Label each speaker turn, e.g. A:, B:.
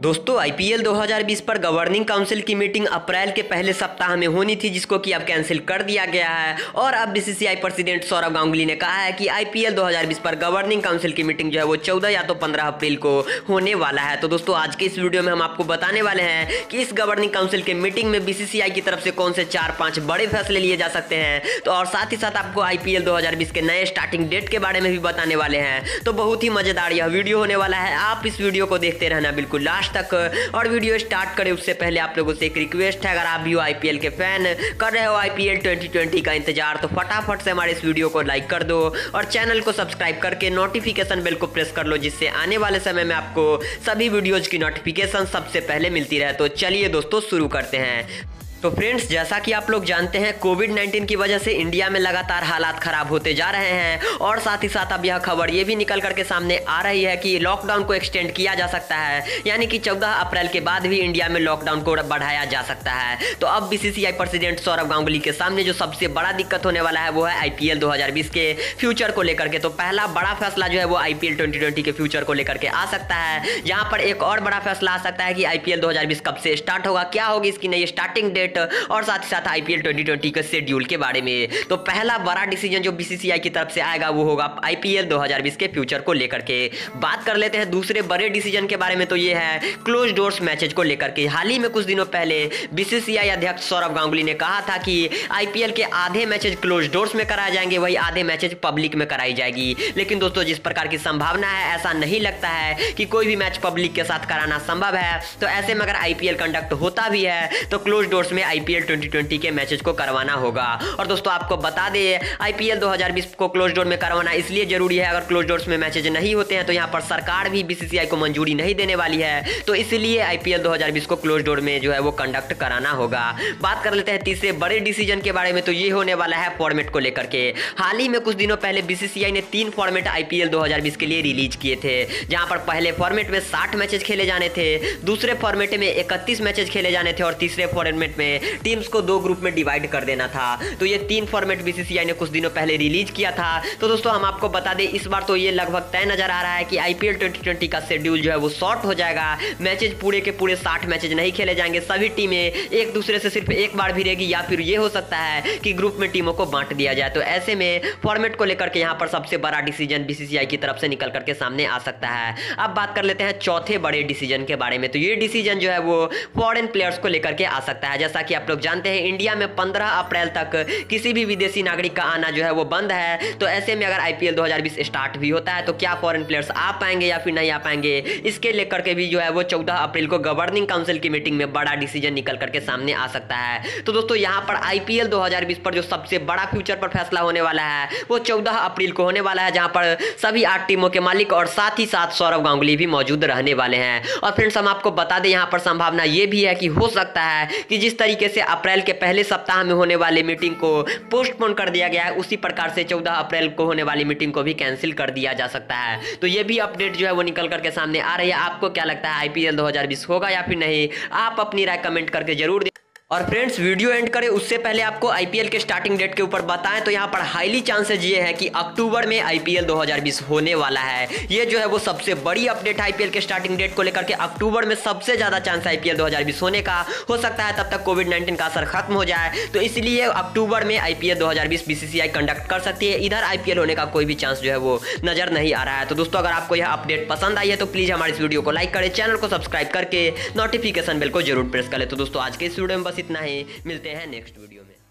A: दोस्तों आईपीएल 2020 पर governing council की मीटिंग अप्रैल के पहले सप्ताह में होनी थी, जिसको कि अब कैंसिल कर दिया गया है। और अब बीसीसीआई प्रेसिडेंट सौरव गांगुली ने कहा है कि आईपीएल 2020 पर गवर्निंग काउंसिल की मीटिंग जो है वो 14 या तो 15 अप्रैल को होने वाला है। तो दोस्तों आज के इस वीडियो में हम आपको बताने वाले हैं कि इस गवर्निंग काउंसिल के मीटिंग में बीसीसीआई की तरफ से कौन से 4-5 बड़े फैसले लिए जा सकते हैं। तो और साथ ही साथ आपको आईपीएल 2020 के नए स्टार्टिंग डेट के बारे में भी बताने वाले हैं। तो बहुत ही मजेदार यह वीडियो होने वाला है, आप इस वीडियो को देखते रहना बिल्कुल लास्ट तक। और वीडियो स्टार्ट करें उससे पहले आप लोगों से एक रिक्वेस्ट है, अगर आप भी हो आईपीएल के फैन, कर रहे हो आईपीएल 2020 का इंतजार, तो फटाफट से हमारे इस वीडियो को लाइक कर दो और चैनल को सब्सक्राइब करके नोटिफिकेशन बेल को प्रेस कर लो, जिससे आने वाले समय में आपको सभी वीडियोज की नोटिफिकेशन सबसे पहले मिलती रहे। तो चलिए दोस्तों शुरू करते हैं। तो फ्रेंड्स, जैसा कि आप लोग जानते हैं कोविड-19 की वजह से इंडिया में लगातार हालात खराब होते जा रहे हैं और साथ ही साथ अब यह खबर ये भी निकल करके सामने आ रही है कि लॉकडाउन को एक्सटेंड किया जा सकता है, यानी कि 14 अप्रैल के बाद भी इंडिया में लॉकडाउन को बढ़ाया जा सकता है। तो अब बीसीसीआई प्रेसिडेंट सौरव गांगुली के सामने जो सबसे बड़ा दिक्कत होने वाला है वो है आईपीएल 2020 के फ्यूचर को लेकर के। तो पहला बड़ा फैसला जो है वो आईपीएल 2020 के फ्यूचर को लेकर के आ सकता है। यहाँ पर एक और बड़ा फैसला आ सकता है कि आईपीएल 2020 कब से स्टार्ट होगा, क्या होगी इसकी नई स्टार्टिंग डेट, और साथ ही साथ आईपीएल 2020 के शेड्यूल के बारे में। तो पहला बड़ा डिसीजन जो बीसीसीआई की तरफ से आएगा वो होगा आईपीएल 2020 के फ्यूचर को लेकर के। बात कर लेते हैं दूसरे बड़े डिसीजन के बारे में, तो ये है क्लोज डोर्स मैचेज को लेकर के। हाल ही में कुछ दिनों पहले बीसीसीआई अध्यक्ष सौरव गांगुली ने कहा था कि आईपीएल के आधे मैचेज क्लोज डोर्स में कराए जाएंगे, वही आधे मैचेज पब्लिक में कराई जाएगी। लेकिन दोस्तों जिस प्रकार की संभावना है, ऐसा नहीं लगता है कि कोई भी मैच पब्लिक के साथ कराना संभव है। तो ऐसे में अगर आईपीएल कंडक्ट होता भी है तो क्लोज डोर्स में आईपीएल 2020 के मैचेस को करवाना होगा। और दोस्तों आपको बता दें, आईपीएल 2020 को क्लोज डोर में करवाना इसलिए जरूरी है, अगर क्लोज डोर्स में मैचेज नहीं होते हैं तो यहाँ पर सरकार भी बीसीसीआई को मंजूरी नहीं देने वाली है। तो इसलिए आईपीएल 2020 को क्लोज डोर में जो है वो कंडक्ट कराना होगा। बात कर लेते हैं तीसरे बड़े डिसीजन के बारे में, तो ये होने वाला है फॉर्मेट को लेकर के। हाल ही में कुछ दिनों पहले बीसीसीआई ने 3 फॉर्मेट आईपीएल 2020 के लिए रिलीज किए थे, जहां पर पहले फॉर्मेट में 60 मैचेज खेले जाने थे, दूसरे फॉर्मेट में 31 मैचेज खेले जाने थे और तीसरे फॉर्मेट में टीम्स को 2 ग्रुप में डिवाइड कर देना था। तो ये 3 फॉर्मेट बीसीसीआई ने कुछ दिनों पहले रिलीज किया था। तो दोस्तों हम आपको बता दें, इस बार तो ये लगभग तय नजर आ रहा है कि आईपीएल 2020 का शेड्यूल जो है वो शॉर्ट हो जाएगा। मैचेज पूरे के पूरे 60 मैचेज नहीं खेले जाएंगे, सभी टीमें एक दूसरे से सिर्फ एक बार भिड़ेगी, या फिर ये हो सकता है कि ग्रुप में टीमों को बांट दिया जाए। तो ऐसे में फॉर्मेट को लेकर के यहाँ पर सबसे बड़ा डिसीजन बीसीसीआई की तरफ से निकल करके सामने आ सकता है। अब बात कर लेते हैं चौथे बड़े डिसीजन के बारे में, तो ये डिसीजन जो है वो फॉरेन प्लेयर्स को लेकर के आ सकता है। जैसा कि आप लोग जानते हैं इंडिया में 15 अप्रैल तक किसी भी विदेशी नागरिक का आना जो है वो बंद है। तो ऐसे में अगर आईपीएल 2020 स्टार्ट भी होता है तो क्या फॉरेन प्लेयर्स आ पाएंगे या फिर नहीं आ पाएंगे, इसके लेकर के भी जो है वो 14 अप्रैल को गवर्निंग काउंसिल की मीटिंग में बड़ा डिसीजन निकल करके सामने आ सकता है। तो दोस्तों यहाँ पर आईपीएल 2020 पर जो सबसे बड़ा फ्यूचर पर फैसला होने वाला है वो 14 अप्रैल को होने वाला है, जहां पर सभी 8 टीमों के मालिक और साथ ही साथ सौरव गांगुली भी मौजूद रहने वाले हैं। और फ्रेंड्स हम आपको बता दें, यहाँ पर संभावना ये भी है कि हो सकता है कि जिस तरीके से अप्रैल के पहले सप्ताह में होने वाली मीटिंग को पोस्टपोन कर दिया गया है, उसी प्रकार से 14 अप्रैल को होने वाली मीटिंग को भी कैंसिल कर दिया जा सकता है। तो ये भी अपडेट जो है वो निकल करके सामने आ रही है। आपको क्या लगता है, आईपीएल 2020 होगा या फिर नहीं? आप अपनी राय कमेंट करके जरूर। और फ्रेंड्स वीडियो एंड करें उससे पहले आपको आईपीएल के स्टार्टिंग डेट के ऊपर बताएं, तो यहाँ पर हाईली चांसेस ये है कि अक्टूबर में आईपीएल 2020 होने वाला है। ये जो है वो सबसे बड़ी अपडेट आईपीएल के स्टार्टिंग डेट को लेकर के। अक्टूबर में सबसे ज्यादा चांस आईपीएल 2020 होने का। हो सकता है तब तक कोविड-19 का असर खत्म हो जाए, तो इसलिए अक्टूबर में आईपीएल 2020 बीसीसीआई कंडक्ट कर सकती है। इधर आईपीएल होने का कोई भी चांस जो है वो नजर नहीं आ रहा है। तो दोस्तों अगर आपको यह अपडेट पसंद आई है तो प्लीज हमारे इस वीडियो को लाइक करें, चैनल को सब्सक्राइब करके नोटिफिकेशन बेल को जरूर प्रेस करें। तो दोस्तों आज के इस वीडियो में बस इतना ही, मिलते हैं नेक्स्ट वीडियो में।